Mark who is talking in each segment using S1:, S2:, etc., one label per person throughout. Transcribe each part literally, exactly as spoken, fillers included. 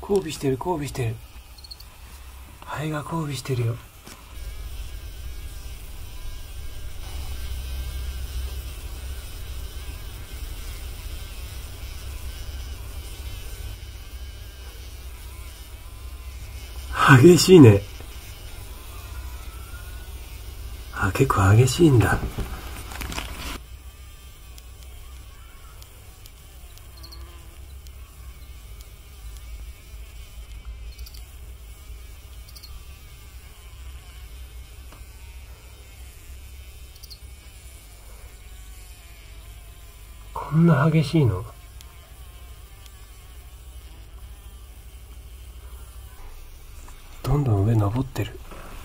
S1: 交尾してる交尾してる。ハエが交尾してるよ。激しいね。あ、結構激しいんだ。こんな激しいの？どんどん上登ってる。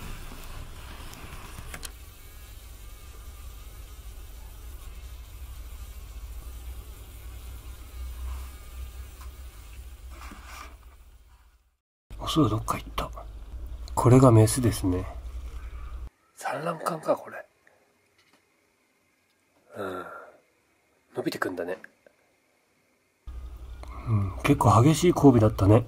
S1: オスはどっか行った。これがメスですね。産卵管かこれ。うん、伸びてくんだね。うん、結構激しい交尾だったね。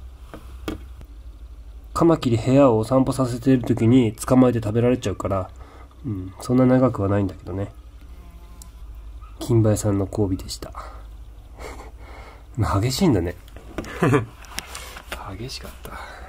S1: カマキリ部屋をお散歩させている時に捕まえて食べられちゃうから、うん、そんな長くはないんだけどね。金梅さんの交尾でした。激しいんだね。激しかった。